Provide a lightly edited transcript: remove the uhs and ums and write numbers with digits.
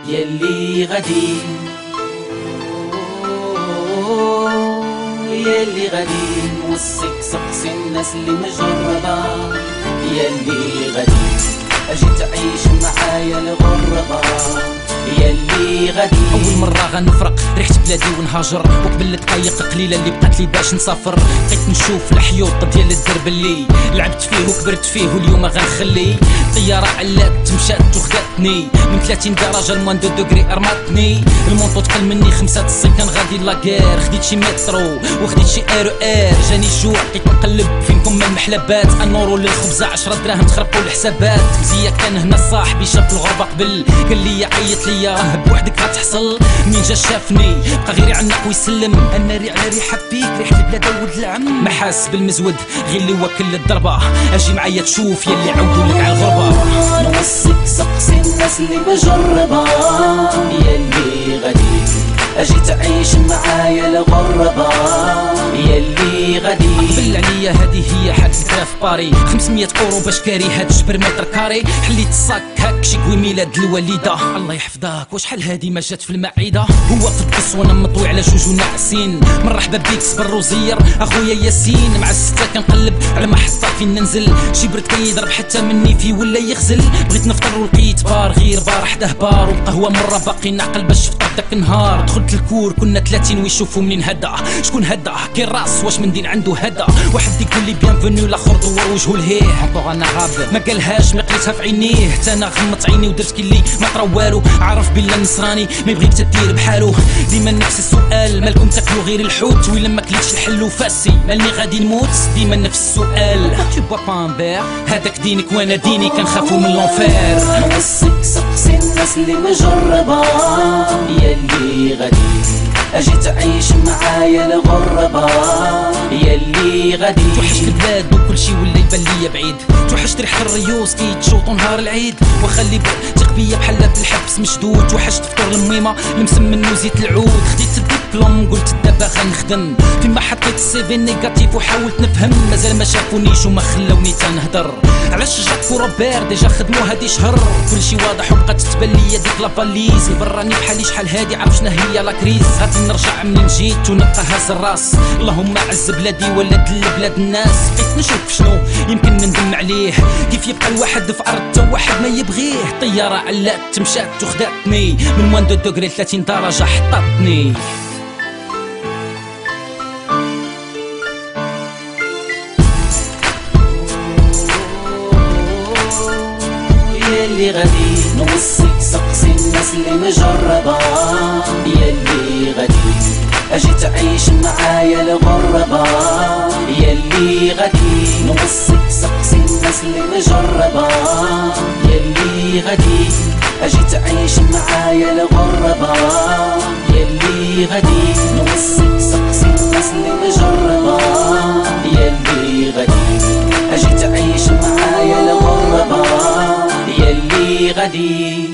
يلي غادي يلي غادي نوصيك سقسي الناس اللي مجربة، يلي غادي اجي تعيش معايا الغربة، يلي غادي اول مرة غنفرق ريحة بلادي ونهاجر، وقبل الدقايق قليلة اللي بقات لي باش نسافر، بقيت نشوف الحيوط ديال الدرب اللي لعبت فيه وكبرت فيه واليوم غنخلي. طيارة علات مشات وخداتني من 30 درجة لموان 2 دوغري ارماتني، المونطو تقل مني 5 الصيف كان غادي لاكير، خديت شي مترو وخديت شي ار جاني الجوع بقيت نقلب فينكم المحلبات، انورو للخبزة 10 دراهم تخربوا الحسابات. مزيا كان هنا صاحبي شاف الغربة قبل قال لي عيط ليا بوحدك غتحصل، منين جا شافني بقى غير يعنق ويسلم، الناري على ريحة فيك ريحة البلاد ولد العم، ما حاس بالمزود غير اللي وكل الضربة، اجي معايا تشوف يلي عودوا لك على الغربة. نوصيك سقسي الناس اللي مجربة، يلي غادي اجي تعيش معايا الغربة، يلي غادي قبل عليا هادي هي حد الكرا في باري 500 اورو باش كاري هاد الجبر متر كاري، حليت الصاك هاك شي ميلاد الوالدة الله يحفظك، وشحال هادي ما جات في المعدة، هو في الدس وانا مطوي على جوج وناعسين، مرحبا بيك صبر وزير اخويا ياسين، مع الستة كنقلب على محطة فين ننزل، شي برد كيضرب حتى مني في ولا يغزل، بغيت نفطر ولقيت بار غير بار حداه بار، وقهوة مرة باقي نعقل باش فطر داك النهار، دخلت الكور كنا 30 ويشوفوا منين هدا شكون هدا كي راس واش من دين عنده هدا، واحد يقول لي بيانفوني لاخر دور وجهه لهيه انطوغ انا غاب ما قالهاش ما قريتها في عينيه، حتى انا غمضت عيني ودرت كيلي ما طرا والو، عارف بلا نصراني ما يبغيك تدير بحالو، ديما نفس السؤال مالكم تاكلوا غير الحوت ولا ما كليتش الحل وفاسي مالني غادي نموت، ديما نفس السؤال تو بوا با ان فير هذاك دينك وانا ديني كنخافوا من لونفير. نوصيك سقسي الناس اللي مجربة، يلي غادي اجي تعيش معايا الغربة، يلي غادي توحشت البلاد وكل شي ولا يبان ليا بعيد، توحشت ريحة الريوس كي تشوطو نهار العيد، وخلي تيق بيا بحال في الحبس مشدود، توحشت فطور الميمة المسمن وزيت العود، خديت الدبلوم قلت دابا غنخدم، فيما حطيت السيفي نيجاتيف وحاولت نفهم، مازال ما شافونيش وما خلاوني تنهضر، علاش جاك وروبير ديجا خدمو هادي شهر، كلشي واضح وبقات تبان ليا ديك لافاليز، البراني بحالي شحال هادي عارف شنا هي لا كريز، غادي نرجع منين جيت ونبقى هاز الراس، اللهم عز بلادي ولا دل بلاد الناس، بقيت نشوف شنو يمكن نندم عليه، كيف يبقى الواحد في ارض تا واحد ما يبغيه، طيارة علات مشات وخداتني من موان 2 دوغري 30 درجة حطتني. يلي غادي نوصيك سقسي الناس اللي مجربة، يلي غادي اجي تعيش معايا الغربة، يلي غادي نوصيك سقسي الناس اللي مجربة، يلي غادي اجي تعيش معايا الغربة، يلي غادي نوصيك سقسي الناس اللي مجربة، يلي غادي اجي تعيش معايا الغربة، يلي غادي